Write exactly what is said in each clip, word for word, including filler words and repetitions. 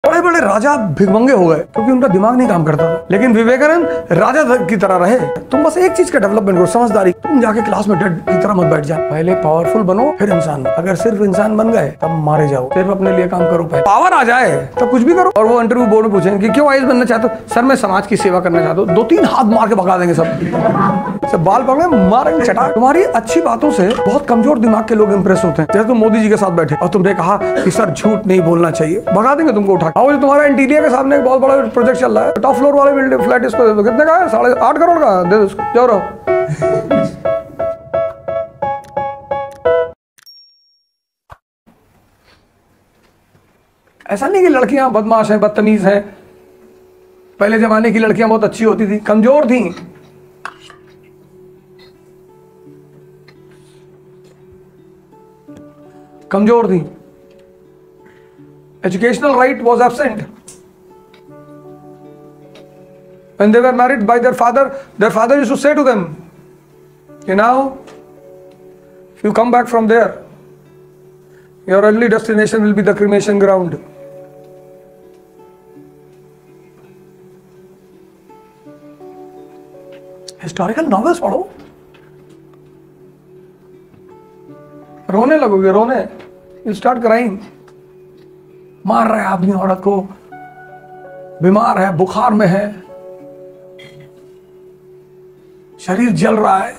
बड़े बड़े राजा भिगमंगे हो गए क्योंकि उनका दिमाग नहीं काम करता था, लेकिन विवेकानंद राजा की तरह रहे। तुम बस एक चीज का डेवलपमेंट करो, समझदारी। तुम जाके क्लास में डेड की तरह मत बैठ जाओ, पहले पावरफुल बनो फिर इंसान। अगर सिर्फ इंसान बन गए तब मारे जाओ, सिर्फ अपने लिए काम करो। पहले पावर आ जाए तब कुछ भी करो। और वो इंटरव्यू बोर्ड में पूछेंगे कि क्यों आईएएस बनना चाहते हो? सर मैं समाज की सेवा करना चाहता हूँ। दो तीन हाथ मार के भगा देंगे सब, सब बाल पकड़े मारेंगे चटा। तुम्हारी अच्छी बातों से बहुत कमजोर दिमाग के लोग इंप्रेस होते हैं। जैसे तुम मोदी जी के साथ बैठे और तुमने कहा कि सर झूठ नहीं बोलना चाहिए, भगा देंगे तुमको उठा। और तुम्हारा इंटीरियर के सामने एक बहुत बड़ा प्रोजेक्ट चल रहा है, टॉप फ्लोर वाले बिल्डिंग फ्लैट, इसको दे दो। कितने का है? साढ़े आठ करोड़ का, दे दो इसको, जाओ रहो। ऐसा नहीं कि लड़कियां बदमाश हैं, बदतमीज हैं। पहले जमाने की लड़कियां बहुत अच्छी होती थी, कमजोर थी। कमजोर थी। Educational right was absent. When they were married by their father, their father used to say to them, you know, if you come back from there, your only destination will be the cremation ground. Historical novels पढ़ो, रोने लगोगे, रोने, you start crying. मार रहा है आदमी औरत को, बीमार है, बुखार में है, शरीर जल रहा है,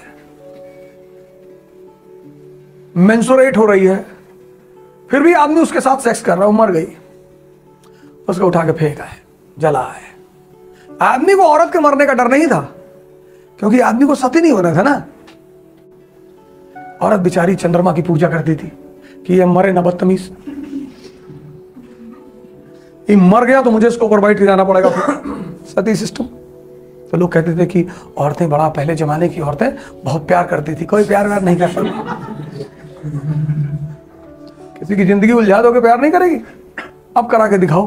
मेंसुरेट हो रही है, फिर भी आदमी उसके साथ सेक्स कर रहा है, वो मर गई, उसको उठा के फेंका है, जला है। आदमी को औरत के मरने का डर नहीं था क्योंकि आदमी को सती नहीं होना था ना। औरत बेचारी चंद्रमा की पूजा करती थी कि ये मरे ना बदतमीज, ये मर गया तो मुझे इसको प्रोवाइड कराना पड़ेगा। सती सिस्टम। तो लोग कहते थे कि औरतें बड़ा, पहले जमाने की औरतें बहुत प्यार करती थी। कोई प्यार व्यार नहीं करता। किसी की जिंदगी उलझा दोगे प्यार नहीं करेगी? अब करा के दिखाओ।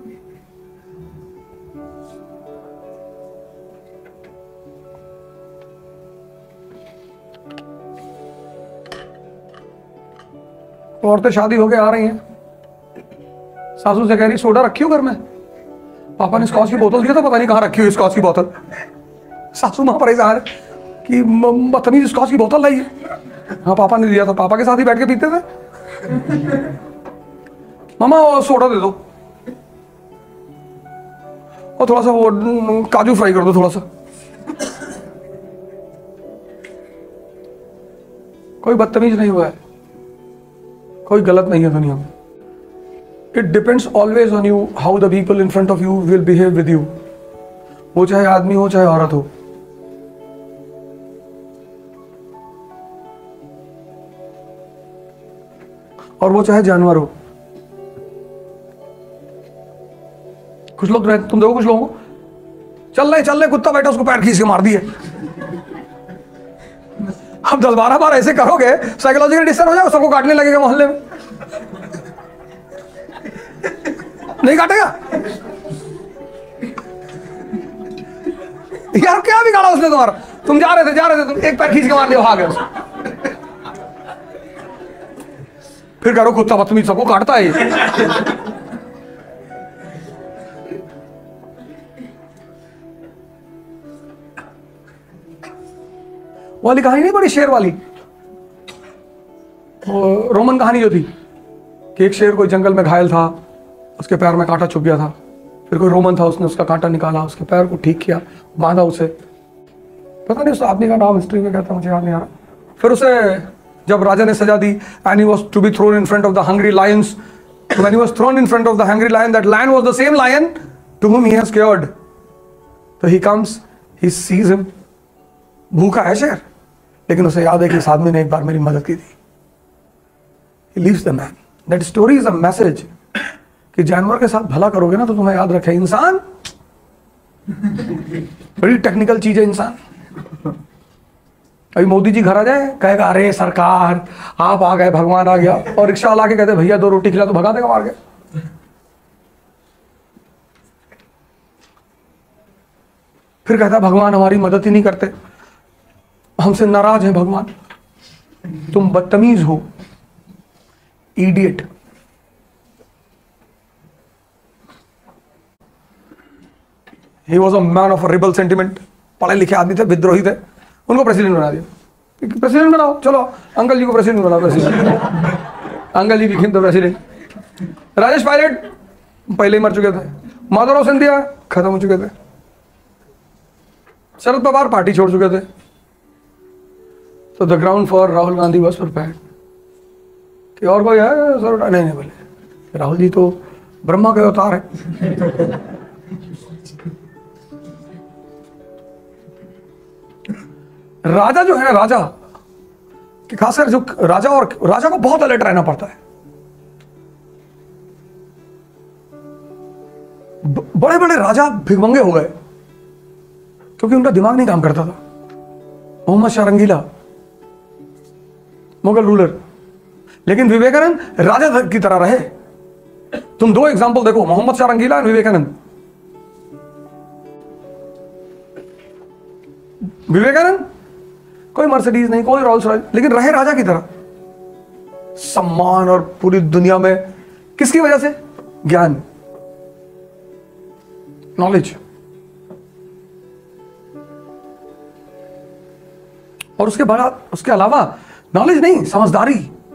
औरतें शादी होके आ रही हैं, सासू से कह रही सोडा रखी हो घर में? पापा ने स्कॉच की बोतल दिया था, पता नहीं कहाँ रखी हुई स्कॉच की बोतल। सासू मां परेशान कि बदतमीज स्कॉच की बोतल लाई है। हाँ पापा ने दिया था, पापा के साथ ही बैठ के पीते थे। मामा वो सोडा दे दो और थोड़ा सा वो काजू फ्राई कर दो थोड़ा सा। कोई बदतमीज नहीं हुआ है, कोई गलत नहीं है दुनिया में। It depends always on you how the people in front of you will behave with you. वो चाहे आदमी हो चाहे औरत हो। और वो चाहे जानवर हो। कुछ लोग रहते, तुम देखो कुछ लोगों को, चल रहे चल रहे कुत्ता बैठा उसको पैर खींच के मार दिए। अब दस बारह बार ऐसे करोगे साइकोलॉजिकल डिस्टर्ब हो जाएगा, सबको काटने लगेगा मोहल्ले में। नहीं काटेगा यार, क्या बिगाड़ा उसने तुम्हारा? तुम जा रहे थे जा रहे थे तुम एक पैर खींच के मार दिया, भाग गए। फिर करो कुत्ता बदतमीज सबको काटता है। वो वाली कहानी नहीं, बड़ी शेर वाली, वो रोमन कहानी जो थी कि एक शेर कोई जंगल में घायल था, उसके पैर में कांटा छुप गया था। फिर कोई रोमन था, उसने उसका कांटा निकाला, उसके पैर को ठीक किया, बांधा उसे। पता नहीं उस आदमी का नाम हिस्ट्री में क्या था, मुझे याद नहीं आ रहा। फिर उसे जब राजा ने सजा दी, and he was to be thrown in front of the hungry lions, when he was thrown in front of the hungry lion, that lion was the same lion to whom he has cured. तो he comes, he sees him, भूखा है शेर, लेकिन उसे याद है कि इस आदमी ने एक बार मेरी मदद की थी। He leaves the man. That story is a message कि जानवर के साथ भला करोगे ना तो तुम्हें याद रखे, इंसान बड़ी टेक्निकल चीज है। इंसान अभी मोदी जी घर आ जाए, कहेगा अरे सरकार आप आ गए, भगवान आ गया, और रिक्शा वाला के कहते भैया दो रोटी खिला, तो भगा देगा मार के। फिर कहता भगवान हमारी मदद ही नहीं करते, हमसे नाराज है भगवान, तुम बदतमीज हो, idiot. He was a man of rebel sentiment, पढ़े लिखे आदमी थे, विद्रोही थे, उनको प्रेसिडेंट बना दिया। प्रेसिडेंट बनाओ, चलो अंकल जी को प्रेसिडेंट बनाओ, प्रेसिडेंट अंकल जी की खिन तो प्रेसिडेंट। राजेश पायलट पहले ही मर चुके थे, माधवराव सिंधिया खत्म हो चुके थे, शरद पवार पार्टी छोड़ चुके थे। तो the ground for Rahul Gandhi was prepared. कि और कोई है सर? नहीं नहीं, बोले राहुल जी तो ब्रह्मा के अवतार है। राजा जो है, राजा कि खासकर जो राजा, और राजा को बहुत अलर्ट रहना पड़ता है। बड़े बड़े राजा भिखमंगे हो गए क्योंकि उनका दिमाग नहीं काम करता था। मोहम्मद शाह रंगीला मुगल रूलर, लेकिन विवेकानंद राजा की तरह रहे। तुम दो एग्जांपल देखो, मोहम्मद शाह रंगीला और विवेकानंद। विवेकानंद कोई मर्सिडीज नहीं, कोई रोल्स रॉयस, लेकिन रहे राजा की तरह, सम्मान और पूरी दुनिया में। किसकी वजह से? ज्ञान, नॉलेज। और उसके बाद, उसके अलावा नॉलेज नहीं, समझदारी।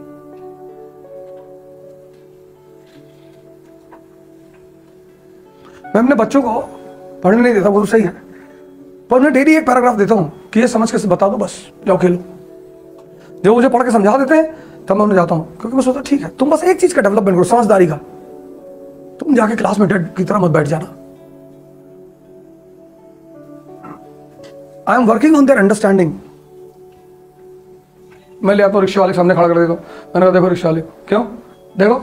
मैं अपने बच्चों को पढ़ने नहीं देता, वो तो सही है, पर मैं डेली एक पैराग्राफ देता हूं कि ये समझ के बता दो, बस जाओ खेलो। जब मुझे पढ़ के समझा देते हैं तब मैं उन्हें जाता हूं, क्योंकि मैं सोचता ठीक है, तुम बस एक चीज का डेवलपमेंट करो, समझदारी का। तुम जाके क्लास में डेड की तरह मत बैठ जाना। I am working on their understanding. मैं ले आता हूँ, रिक्शा वाले के सामने खड़ा कर देता हूँ, मैंने कहा देखो रिक्शा वाले, क्यों देखो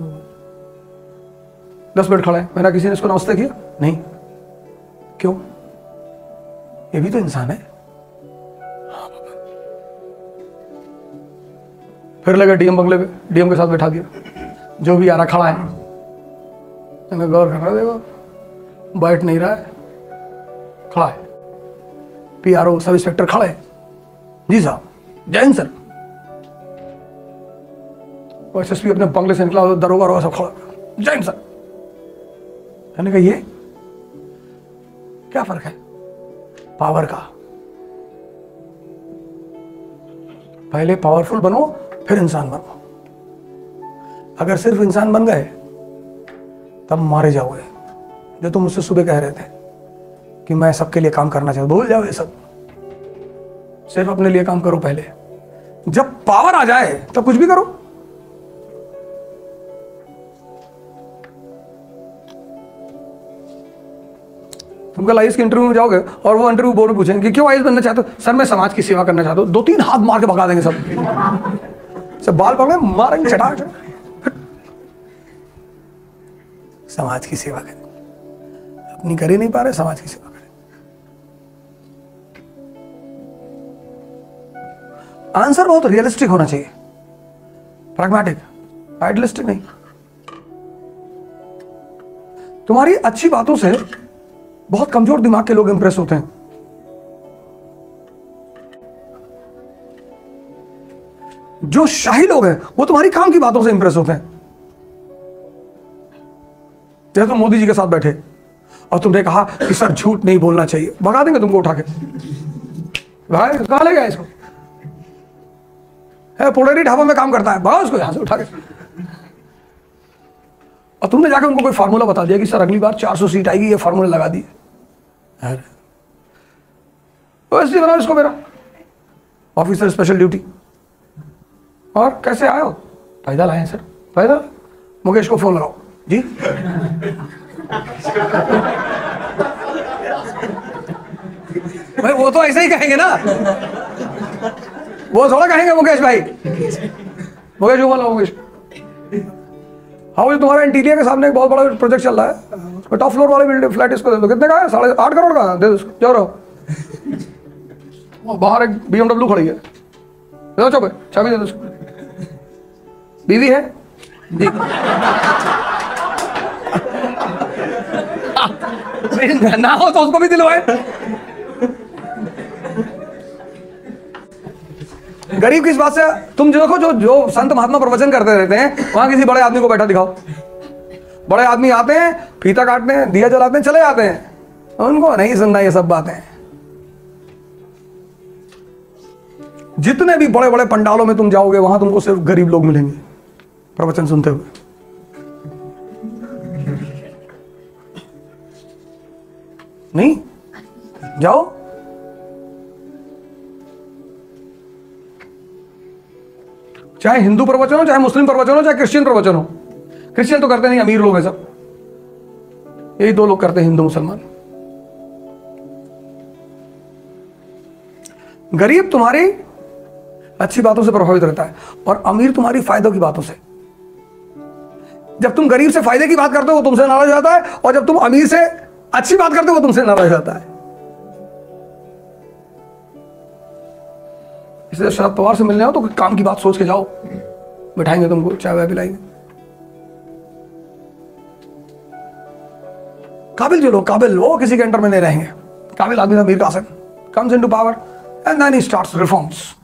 दस मिनट खड़ा है, मैंने किसी ने इसको नमस्ते किया? नहीं। क्यों? ये भी तो इंसान है। फिर लगा डीएम बंगले पे, डीएम के साथ बैठा दिया, जो भी आ रहा खड़ा है, मैंने गौर कर रहा, देखो बैठ नहीं रहा है, खड़ा है। पीआरओ सब इंस्पेक्टर खड़े, जी साहब, जय हिंद सर। एसएसपी अपने बंगले से निकला, दरोगा वरोगा सब खड़ा, जय हिंद सर। मैंने कहा ये क्या फर्क है? पावर का। पहले पावरफुल बनो, फिर इंसान बनो। अगर सिर्फ इंसान बन गए तब मारे जाओगे। जो तुम मुझसे सुबह कह रहे थे कि मैं सबके लिए काम करना चाहता, भूल जाओ ये सब, सिर्फ अपने लिए काम करो पहले। जब पावर आ जाए तब कुछ भी करो। तुम कल आईएएस के इंटरव्यू में जाओगे और वो इंटरव्यू बोर्ड में पूछेंगे कि क्यों आईएएस बनना चाहते हो? सर मैं समाज की सेवा करना चाहता हूँ। दो तीन हाथ मार के भगा देंगे सब, सब बाल पकड़े मारेंगे चटाक। समाज की सेवा करें, अपनी कर ही नहीं पा रहे, समाज की सेवा करें। आंसर बहुत रियलिस्टिक होना चाहिए, प्रैग्मेटिक, आइडियलिस्टिक नहीं। तुम्हारी अच्छी बातों से बहुत कमजोर दिमाग के लोग इंप्रेस होते हैं। जो शाही लोग हैं वो तुम्हारी काम की बातों से इंप्रेस होते हैं। जैसे तुम मोदी जी के साथ बैठे और तुमने कहा कि सर झूठ नहीं बोलना चाहिए, भगा देंगे तुमको उठा के। भाई कहां ले गया इसको? है पोड़ेरी ढाबा में काम करता है, भगा उसको यहां से उठा के। और तुमने जाकर उनको कोई फार्मूला बता दिया कि सर अगली बार चार सौ सीट आएगी, ये फार्मूला लगा दिए। वैसे बनाओ इसको मेरा ऑफिसर स्पेशल ड्यूटी। और कैसे आए हो? पैदल आए हैं सर। पैदल? मुकेश को फोन लगाओ जी। भाई वो तो ऐसे ही कहेंगे ना, वो थोड़ा कहेंगे मुकेश भाई। मुकेश को बोलो, मुकेश हाँ वो तुम्हारा इंटीरियर के सामने एक बहुत बड़ा प्रोजेक्ट चल रहा है, उसमें टॉप फ्लोर वाले बिल्डिंग फ्लैट इसको दे दो। कितने का है? साढ़े आठ करोड़ का, दे दो उसको, जाओ रहो। बाहर एक बीएमडब्ल्यू खड़ी है, जाओ चुप है, चाबी दे दो उसको। बीवी है जी? ना हो तो उसको भी दिलवाए। गरीब किस बात से? तुम जो देखो, जो जो संत महात्मा प्रवचन करते रहते हैं, वहां किसी बड़े आदमी को बैठा दिखाओ। बड़े आदमी आते हैं, फीता काटते हैं, दिया जलाते हैं, चले जाते हैं। उनको नहीं सुनना ये सब बातें। जितने भी बड़े बड़े पंडालों में तुम जाओगे वहां तुमको सिर्फ गरीब लोग मिलेंगे प्रवचन सुनते हुए। नहीं जाओ, चाहे हिंदू प्रवचन हो, चाहे मुस्लिम प्रवचन हो, चाहे क्रिश्चियन प्रवचन हो। क्रिश्चियन तो करते नहीं, अमीर लोग हैं सब, यही दो लोग करते हैं, हिंदू मुसलमान। गरीब तुम्हारी अच्छी बातों से प्रभावित रहता है और अमीर तुम्हारी फायदों की बातों से। जब तुम गरीब से फायदे की बात करते हो वो तुमसे नाराज जाता है, और जब तुम अमीर से अच्छी बात करते हो वो तुमसे नाराज जाता है। इसलिए शरद पवार से मिलने आओ तो काम की बात सोच के जाओ, बिठाएंगे तुमको, चाय वाय पिलाएंगे। काबिल जो लोग काबिल, वो किसी के अंडर में नहीं रहेंगे। काबिल आदमी था Mir Qasim, comes into power and then he starts reforms.